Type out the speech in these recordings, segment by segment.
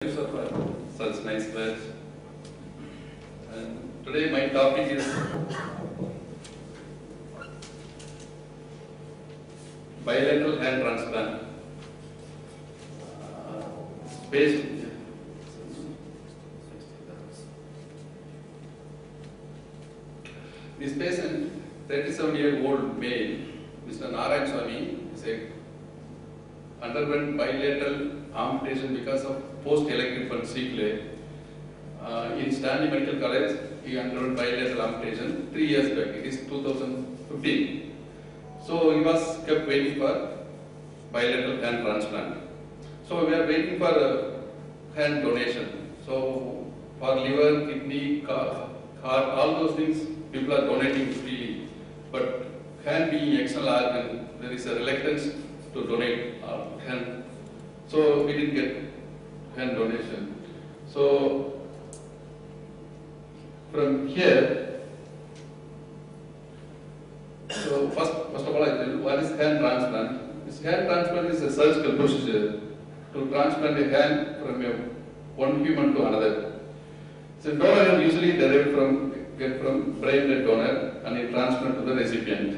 Such nice words. And today my topic is bilateral hand transplant. Based this patient, 37-year-old male, Mr. Narayan Swami, is underwent bilateral amputation because of post-elective ventricular. In Stanley Medical College, he underwent bilateral amputation 3 years back. It is 2015. So he was kept waiting for bilateral hand transplant. So we are waiting for hand donation. So for liver, kidney, heart, all those things, people are donating freely. But hand being external organ, there is a reluctance to donate hand. So we didn't get hand donation. So from here, so first of all I tell you what is hand transplant. This hand transplant is a surgical procedure to transplant a hand from one human to another. So donor usually derived from brain dead donor and it transplant to the recipient.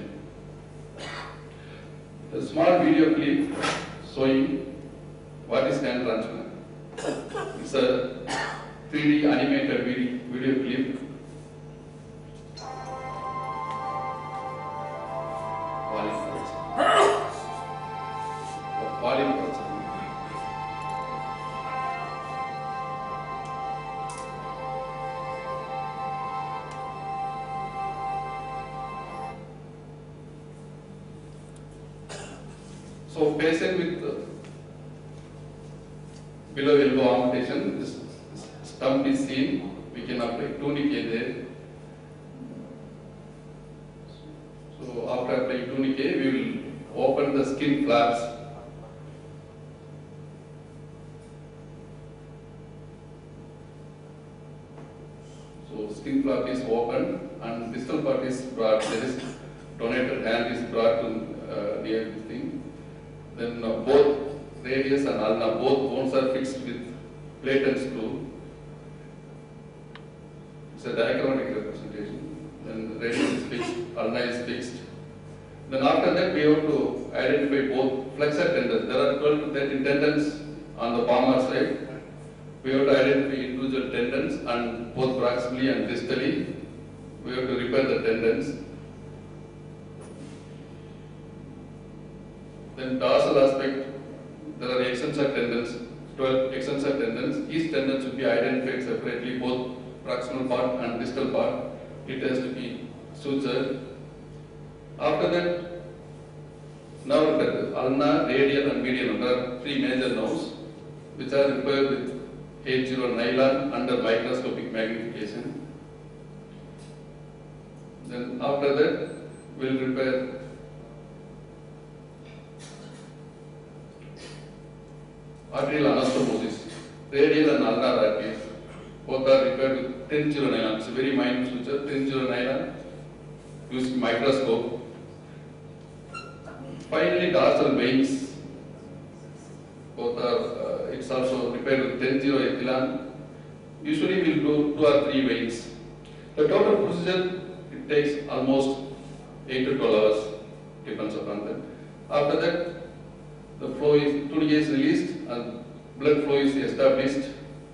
A small video clip showing what is hand transplant. It's a 3D animated video clip. So patient with below elbow amputation, this stump is seen, we can apply tourniquet there. So after applying tourniquet, we will open the skin flaps. So skin flap is open and distal part is brought, that is donated hand is brought to near this thing. Then both radius and ulna, both bones are fixed with plate and screw. It's a diagrammatic representation. Then radius is fixed, ulna is fixed. Then after that we have to identify both flexor tendons. There are 12 to 13 tendons on the palmar side. We have to identify individual tendons and both proximally and distally. We have to repair the tendons. Then dorsal aspect, there are extensor tendons, 12 extensor tendons. Each tendon should be identified separately, both proximal part and distal part. It has to be sutured. After that, now the ulna, radial and medial, there are 3 major nerves which are repaired with 80 nylon under microscopic magnification. Then after that, we will repair arterial anastomosis, radial and ulnar arteries. Both are repaired with 10-0 nylon. It's a very minute suture, 10-0 nylon, using microscope. Finally, dorsal veins. Both are, it's also repaired with 10-0 ethylene. Usually we will do 2 or 3 veins. The total procedure, it takes almost 8 to 12 hours, depends upon that. After that, the flow is, tourniquet is released and blood flow is established.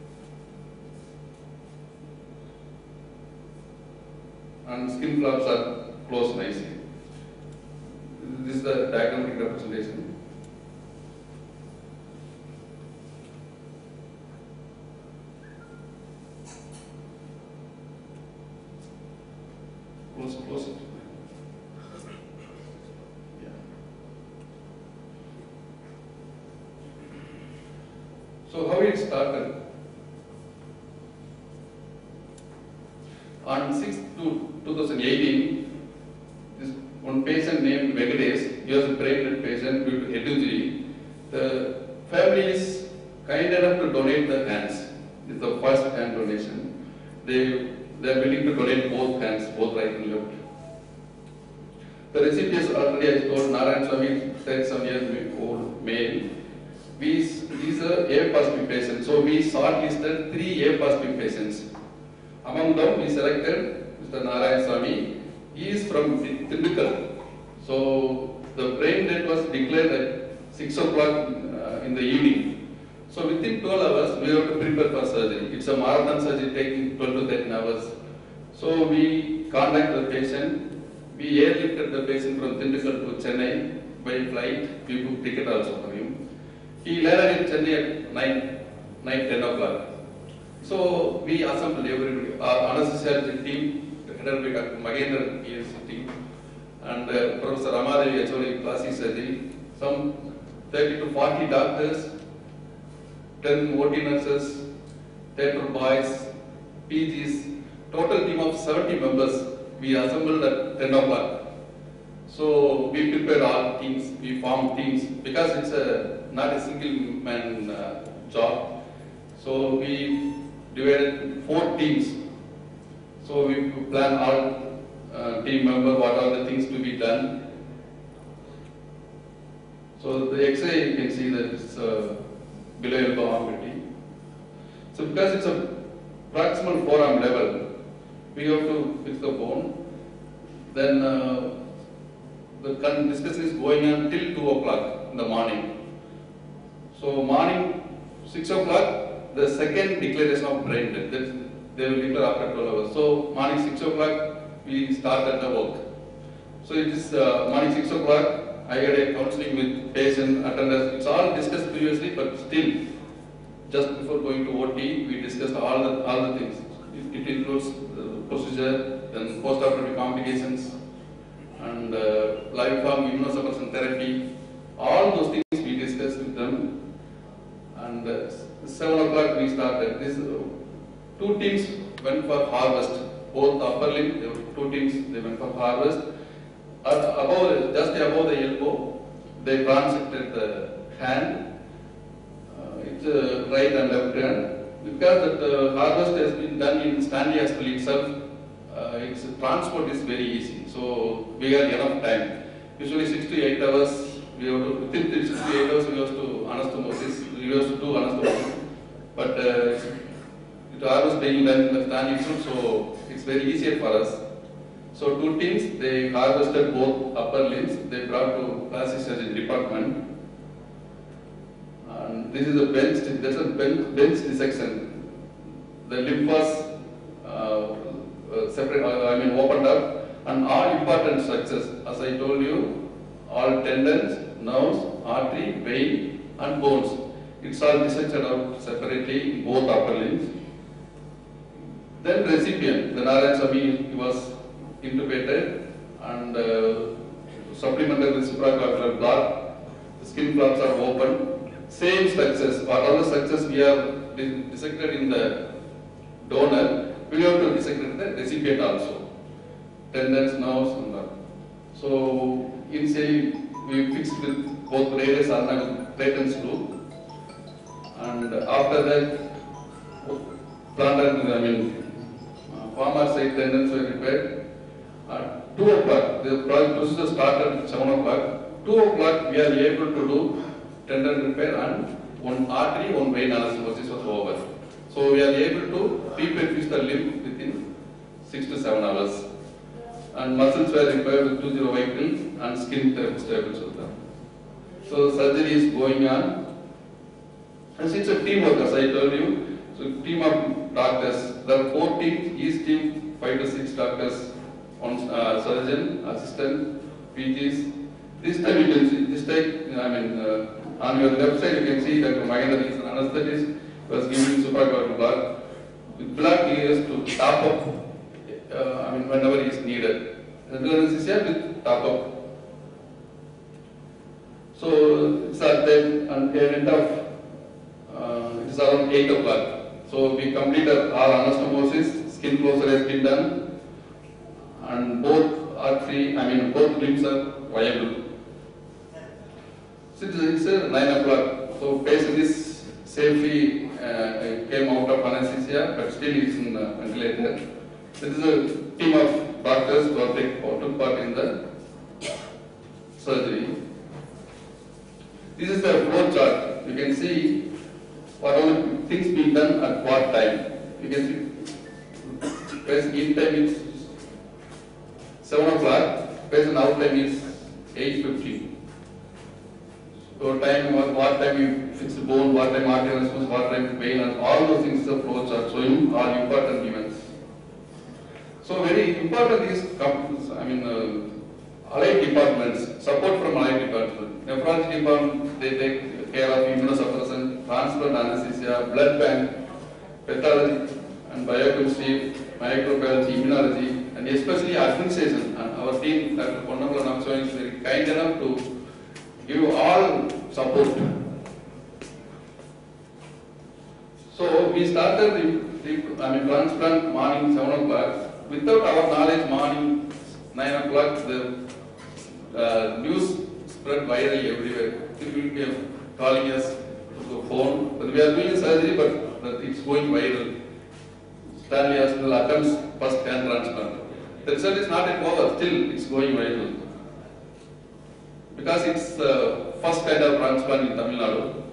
And skin flaps are closed nicely. This is the diagrammatic representation. Close it. So how it started? On 6th to 2018, this one patient named Venkatesh, he was a pregnant patient due to head injury. The family is kind enough to donate the hands. It's the first hand donation. They are willing to donate both hands, both right and left. The recipients already I told Narayan Swami, 37-year-old male. these are A positive patients. So we shortlisted 3 A positive patients. Among them, we selected Mr. Narayan Swami. He is from Tindukal. So the brain death was declared at 6 o'clock in the evening. So within 12 hours, we have to prepare for surgery. It's a marathon surgery taking 12 to 13 hours. So we contacted the patient. We airlifted the patient from Tindukal to Chennai by flight. We booked ticket also for him. He landed in Chennai at night 10 o'clock. So we assembled everybody, our anesthesiology team, headed by Dr. Magendran, ESC team, and Professor Ramadevi, HOD, plastic surgery, some 30 to 40 doctors, 10 OT nurses, theatre boys, PGs, total team of 70 members. We assembled at 10 o'clock. So we prepared all teams, we formed teams, because it's not a single man job. So we divided 4 teams. So we plan all team member, what are the things to be done. So the X-ray, you can see that it's below elbow armpit. So because it's a proximal forearm level, we have to fix the bone. Then the discussion is going on till 2 o'clock in the morning. So morning 6 o'clock, the second declaration of brain death. They will declare after 12 hours. So morning 6 o'clock, we started the work. So it is morning 6 o'clock. I had a counseling with patient attenders. It's all discussed previously, but still, just before going to OT, we discussed all the things. It includes the procedure, then post-operative complications, and life-form immunosuppression therapy. All those things we discussed with them. And 7 o'clock we started. These 2 teams went for harvest. Both upper limb, there were 2 teams, they went for harvest. Just above the elbow, they transected the hand. It's right and left hand. Because that harvest has been done in Stanley Hospital itself, its transport is very easy. So we had enough time. Usually 6 to 8 hours, within 6 to 8 hours we used to anastomosis. We used to do anastomosis. But the harvest being done in the Stanley itself, so it's very easier for us. So 2 teams, they harvested both upper limbs. They brought to plastic surgery department. And this is a bench dissection. The limb was opened up, and all important structures, as I told you, all tendons, nerves, artery, vein, and bones. It's all dissected out separately in both upper limbs. Then recipient, the Narayan Swami, he was intubated and supplemented with supraclavicular blood. The skin flaps are open. Same structures, whatever structures we have dissected in the donor, we have to dissect in the recipient also. Tendons, nerves, and that. So initially we fixed with both radius and Clayton's screw, and after that plantar, palmar side tendons were repaired. At 2 o'clock, the procedure started at 7 o'clock. 2 o'clock we are able to do tendon repair and 1 artery, 1 vein anastomosis was over. So we are able to pre-perfuse the limb within 6 to 7 hours. And muscles were repaired with 2-0 Vicryl and skin stable Sultan. So surgery is going on. And it's a teamwork, as I told you. So team of doctors. There are 4 teams, each team 5 to 6 doctors, 1 surgeon, assistant, PGs. This time you can see, on your left side you can see Dr. Magendran is an anesthetist, was giving supraclavicular blood. With blood he has to top up, whenever is needed. Regular anesthesia with top up. So it's at the end of, it is around 8 o'clock. So we completed our anastomosis, skin closure has been done, and both limbs are viable. So it's 9 o'clock. So patient is safely came out of anesthesia, but still is in ventilator. This is a team of doctors who took part in the surgery. This is the flow chart. you can see what all things being done at what time. You can see patient in time is 7 o'clock, patient out time is 8:50. So time, what time you fix the bone, what time arterial response, what time vein, and all those things the flow chart showing are important events. So very important is, allied departments, support from allied departments. Nephrology department, they take care of immunosuppressant, transplant anesthesia, blood bank, pathology and biochemistry, microbiology, immunology, and especially administration. And our team, Dr. Ponnamala Namswamy, is very kind enough to give all support. So we started transplant morning 7 o'clock. Without our knowledge, morning 9 o'clock, the news spread virally everywhere. People will be calling us to the phone. But we are doing surgery, but it's going viral. Stanley Hospital attempts first hand transplant. The result is not yet over, still it's going viral. Because it's the first kind of transplant in Tamil Nadu.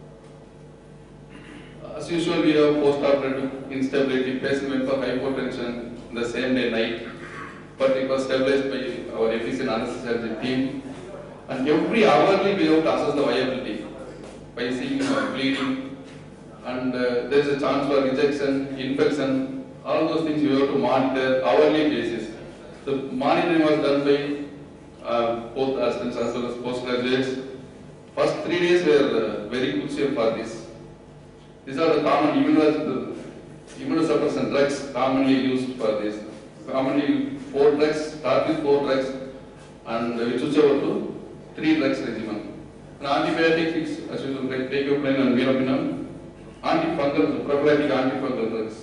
As usual, we have post-operative instability. Patient went for hypotension the same day night, but it was stabilized by our efficient anesthesiology team. And every hourly we have to assess the viability by seeing bleeding, and there is a chance for rejection, infection. All those things you have to monitor hourly basis. The monitoring was done by both aspirants as well as postgraduates. First 3 days were very crucial for this. These are the common immunosuppressant drugs commonly used for this. Commonly 4 drugs, start with 4 drugs, and we switch over to 3 drugs regimen. And antibiotics, as usual, like teicoplanin and meropenem, antifungal, prophylactic antifungal drugs.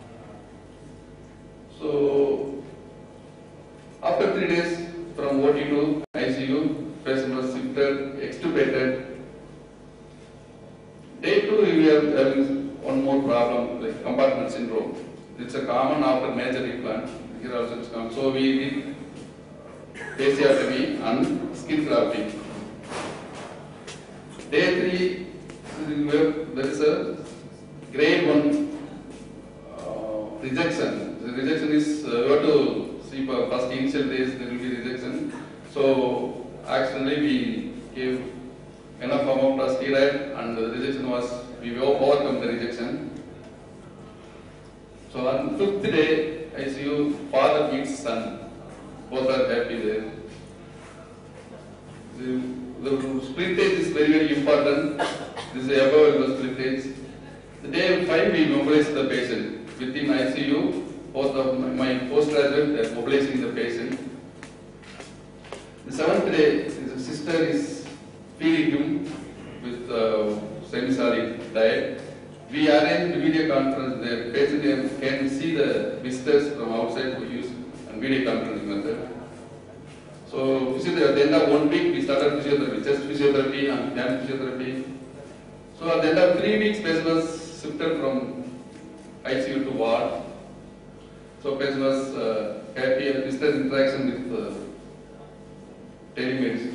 So, after 3 days from OT to ICU, patient was shifted, extubated. Day 2, we are having one more problem, like compartment syndrome. It's a common after major implant. Here also it's common. So we did fasciotomy and skin grafting. Day 3, there is a grade 1 rejection. The rejection is, you have to see for first initial days there will be rejection. So accidentally we gave enough amount of steroid, and the rejection was, we overcome the rejection. So on 5th day, ICU, father meets son. Both are happy there. The split age is very, very important. This is above the split age. The day 5, we mobilized the patient. Within ICU, both of my postgraduate, they are mobilizing the patient. The 7th day, the sister is feeding him with semi-solid diet. We arrange video conference. The patient can see the visitors from outside to use and video conferencing method. So at the end of 1 week, we started physiotherapy, chest physiotherapy and hand physiotherapy. So at the end of 3 weeks, patient was shifted from ICU to ward. So patient was happy and visitor interaction with telemedicine.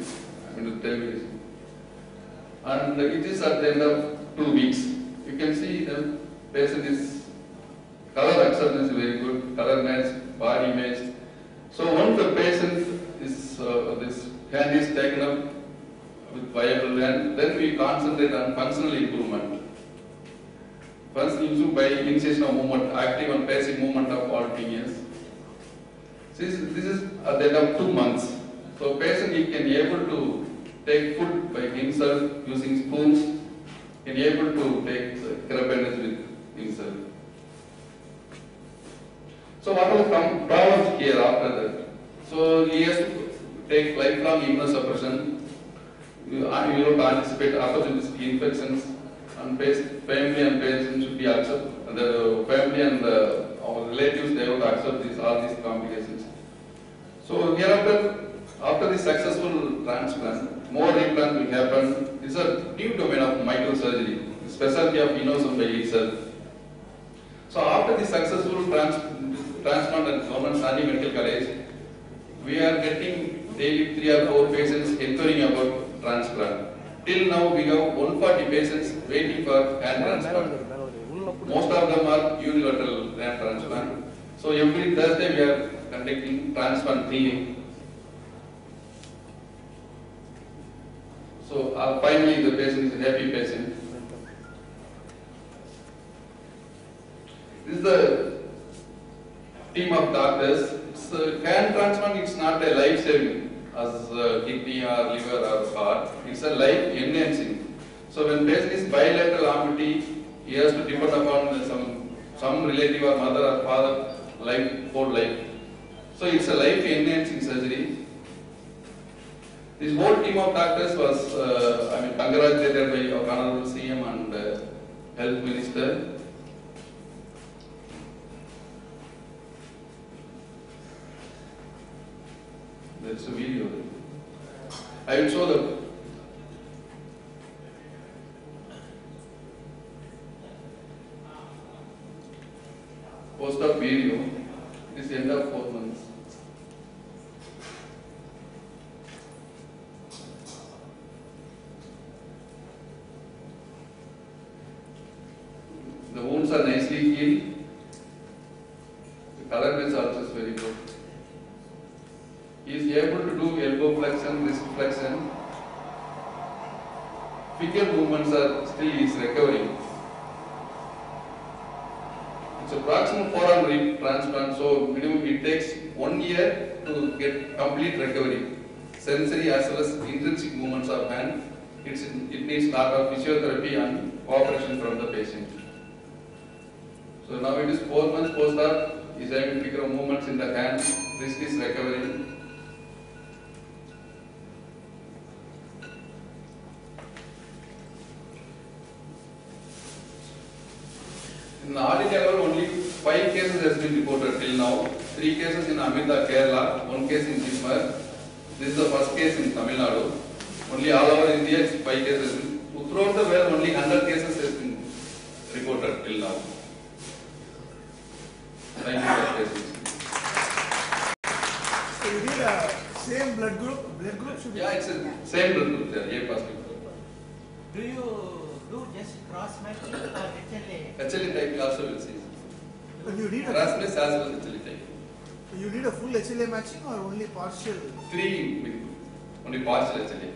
And it is at the end of 2 weeks. You can see the patient is, color acceptance is very good, color match, body image. So once the patient is, this hand is taken up with viable hand, then we concentrate on functional improvement. First, by initiation of movement, active and passive movement of all fingers. This is at the end of 2 months. So patient can be able to take food by himself using spoons, can be able to take carabinets with himself. So what are the problems here after that? So he has to take lifelong immunosuppression. You have to anticipate opportunistic infections, and family and patients should be accept. The family and our relatives, they have to accept all these complications. So hereafter, after the successful transplant, more implant will happen. This is a new domain of microsurgery, the specialty of Innosum by itself. So after the successful transplant at Government Stanley Medical College, we are getting daily 3 or 4 patients inquiring about transplant. Till now we have 140 patients waiting for hand transplant. Most of them are unilateral hand transplant. So every Thursday we are conducting transplant clinic. So finally the patient is a happy patient. This is the team of doctors. It's hand transplant is not a life saving as kidney or liver or heart. It's a life enhancing. So when patient is bilateral amputee, he has to depend upon some relative or mother or father life, whole life. So it's a life enhancing surgery. This whole team of doctors was, congratulated by our Honorable CM and Health Minister. There is a video. I will show the post-op video. It is the end of 4 months. The wounds are nicely healed. The color is also very good. He is able to do elbow flexion, wrist flexion. Finger movements are still is recovering. It's a proximal forearm rib transplant, so minimum it takes 1 year to get complete recovery. Sensory as well as intrinsic movements of hand. It needs lot of physiotherapy and cooperation from the patient. So now it is 4 months post-op. He is having figure movements in the hand. Wrist is recovering. In the all India level, only 5 cases has been reported till now. 3 cases in Amrita, Kerala, 1 case in Jimmer. This is the first case in Tamil Nadu. Only all over India, 5 cases. Throughout the world, only 100 cases has been reported till now. Thank you for patience. So you need a same blood group? Blood group should be? Yeah, it's the same blood group there, A positive. Do you do just cross matching or HLA? HLA type also will see. But you need Cross match as well as HLA type. you need a full HLA matching or only partial? 3, only partial HLA.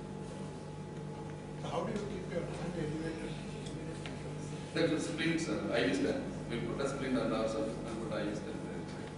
How do you keep your hand elevated? That will splint, sir. IV stent. We'll put a splint on our surface and put IV stent there.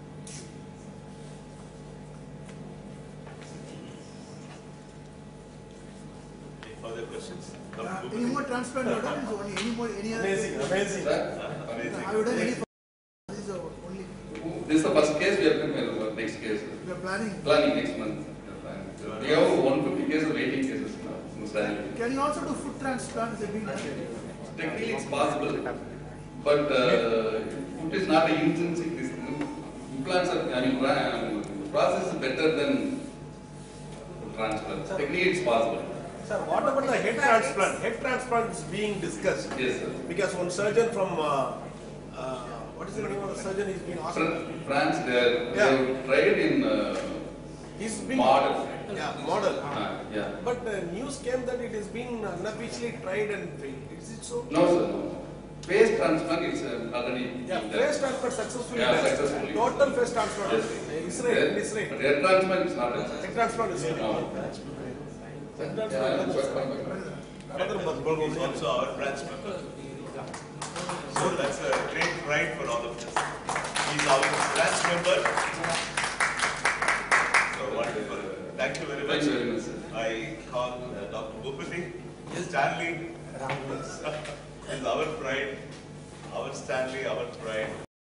Further questions? Any more transplant you have done? Is only any more any other? Amazing. Sir? Amazing. Have you done any? This is the only. This is the first case. We are preparing for next case. You are planning. Planning next month. We have 150 cases waiting cases now in Stanley. Can you also do foot transplant? Is it being done? Technically it's possible, but foot is not an intrinsic. Implants are, the process is better than transplant. Technically it's possible. Sir, what about the head transplant? Head transplant is being discussed. Yes, sir. Because one surgeon from, what is the name of the surgeon? He's been asked. France, they have tried in He's been model. Yeah, model. Yeah. But news came that it is being unofficially tried and failed. Is it so? No, sir, no. Face transplant is already Yeah, done. face transplant successfully Yeah, done. successfully. Total face transplant. Yes. Israel, Israel. But hair transplant is not done. Head transplant is No. Head Yeah, transplant. Brother is also our branch member. So that's a great pride for all of us. He's our branch member. So wonderful. Thank you very much. Thank you very much, sir. I call Dr. Bhupati. Stanley is our pride. Our Stanley, our pride.